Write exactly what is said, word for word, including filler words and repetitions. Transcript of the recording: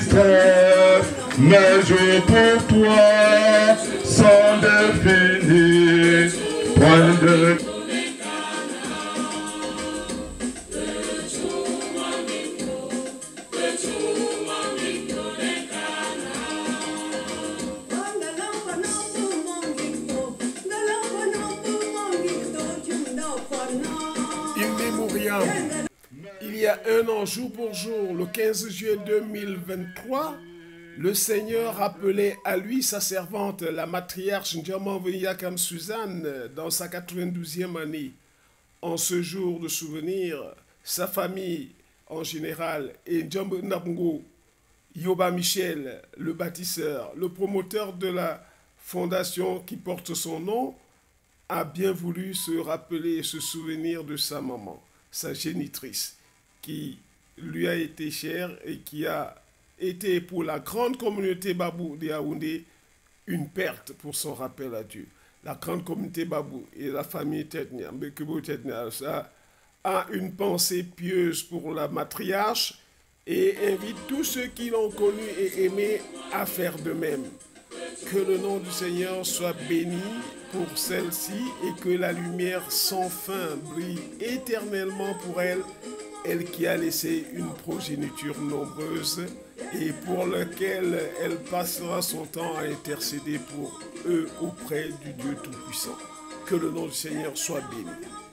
mes jours pour toi sont définis, point de... Il y a un an, jour pour jour, le quinze juillet deux mille vingt-trois, le Seigneur appelait à lui sa servante, la matriarche Ndjamaviyakam Suzanne, dans sa quatre-vingt-douzième année. En ce jour de souvenir, sa famille en général et Ndjambe Nabungo, Yoba Michel, le bâtisseur, le promoteur de la fondation qui porte son nom, a bien voulu se rappeler et se souvenir de sa maman, sa génitrice, qui lui a été chère et qui a été pour la grande communauté Babou de Yaoundé une perte pour son rappel à Dieu. La grande communauté Babou et la famille Tetnia, Mbekebo Tetnia, ça a une pensée pieuse pour la matriarche et invite tous ceux qui l'ont connue et aimée à faire de même. Que le nom du Seigneur soit béni pour celle-ci et que la lumière sans fin brille éternellement pour elle, elle qui a laissé une progéniture nombreuse et pour laquelle elle passera son temps à intercéder pour eux auprès du Dieu Tout-Puissant. Que le nom du Seigneur soit béni.